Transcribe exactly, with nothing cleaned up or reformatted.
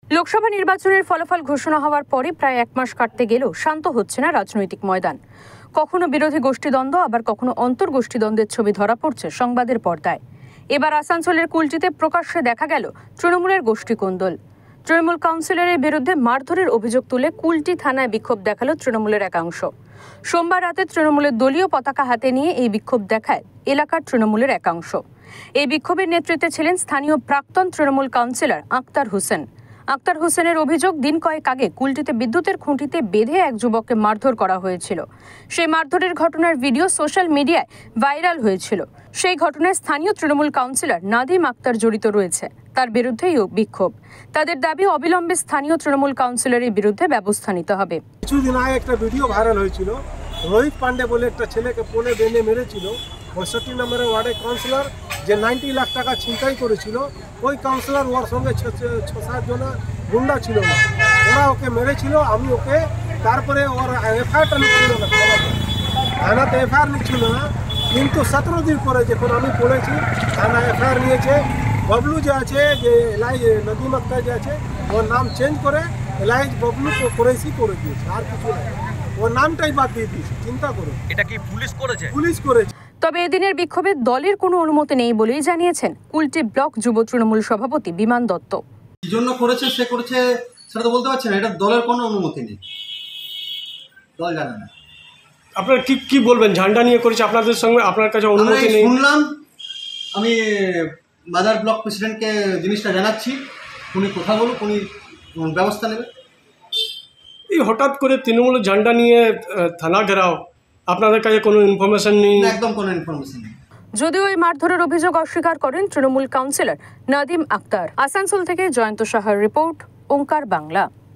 লোকসভা নির্বাচনের ফলাফল ঘোষণা হওয়ার পরে প্রায় এক মাস কাটতে গেলেও শান্ত হচ্ছে না রাজনৈতিক ময়দান। কখনো বিরোধী গোষ্ঠীদ্বন্দ্ব, আবার কখনো অন্তর্গোষ্ঠীদ্বন্দ্বের ছবি ধরা পড়ছে সংবাদের পর্দায়। এবার আসানসোলের কুলটিতে প্রকাশ্যে দেখা গেল তৃণমূলের গোষ্ঠীকোন্দল। তৃণমূল কাউন্সিলরের বিরুদ্ধে মারধরের অভিযোগ তুলে কুলটি থানায় বিক্ষোভ দেখালো তৃণমূলের একাংশ। সোমবার রাতে তৃণমূলের দলীয় পতাকা হাতে নিয়ে এই বিক্ষোভ দেখায় এলাকার তৃণমূলের একাংশ। এই বিক্ষোভের নেতৃত্বে ছিলেন স্থানীয় প্রাক্তন তৃণমূল কাউন্সিলর আক্তার হোসেন। আক্তার হোসেনের অভিযোগ, দিন কয়েক আগে কুলটিতে বিদ্যুতের খুঁটিতে বেঁধে এক যুবককে মারধর করা হয়েছিল। সেই মারধরের ঘটনার ভিডিও সোশ্যাল মিডিয়ায় ভাইরাল হয়েছিল। সেই ঘটনায় স্থানীয় তৃণমূল কাউন্সিলর নাদিম আক্তার জড়িত রয়েছে। তার বিরুদ্ধেই বিক্ষোভ। তাদের দাবি, অবিলম্বে স্থানীয় তৃণমূল কাউন্সিলরের বিরুদ্ধে ব্যবস্থা নিতে হবে। কিছুদিন আগে একটা ভিডিও ভাইরাল হয়েছিল, রোহিত পান্ডে বলে একটা ছেলেকে পোলে বেঁধে মেরেছিল। পঁয়ষট্টি নম্বরের ওয়ার্ডের কাউন্সিলর যে নাইনটি লাখ টাকা ছিনতাই করেছিল, ওই কাউন্সিলর ওর সঙ্গে ছ সাত জন গুন্ডা ছিল না, ওরা ওকে মেরেছিল। আমি ওকে তারপরে ওর এফআইআরটা নিচ্ছিল না, থানাতে এফআইআর নিচ্ছিল না, কিন্তু সতেরো দিন পরে যখন আমি পড়েছি থানা এফআইআর নিয়েছে। বাবলু যে আছে, যে এলাই নদীম আক্তার যে আছে, ওর নাম চেঞ্জ করে এলাইজ বাবলু করেছি করে দিয়েছে, আর কিছু নাই, ওর নামটাই বাদ দিয়ে দিয়েছে। চিন্তা করুন, এটা কি পুলিশ করেছে? পুলিশ করেছে। তবে এদিনের বিক্ষোভে দলের কোনো অনুমতি নেই বলেই জানিয়েছেন কুলটি ব্লক যুব তৃণমূল সভাপতি বিমান দত্ত। কি জন্য করেছে সে করেছে সেটা তো বলতে পারছি না, এটা দলের কোনো অনুমতি নেই, দল জানে না। আপনার কি কি বলবেন, ঝান্ডা নিয়ে করেছে আপনাদের সঙ্গে, আপনার কাছে অনুমতি নেই? শুনলাম, আমি বাজার ব্লক প্রেসিডেন্টকে জিনিসটা জানাচ্ছি, উনি কথা বলুক, উনি ব্যবস্থা নেবে। এই হঠাৎ করে তৃণমূলের ঝান্ডা নিয়ে থানা ঘেরাও, আপনাদের কাছে কোনো ইনফরমেশন নেই? একদম কোনো ইনফরমেশন নেই। যদিও এই মারধরের অভিযোগ অস্বীকার করেন তৃণমূল কাউন্সিলর নাদিম আক্তার। আসানসোল থেকে জয়ন্ত সাহার রিপোর্ট, ওঙ্কার বাংলা।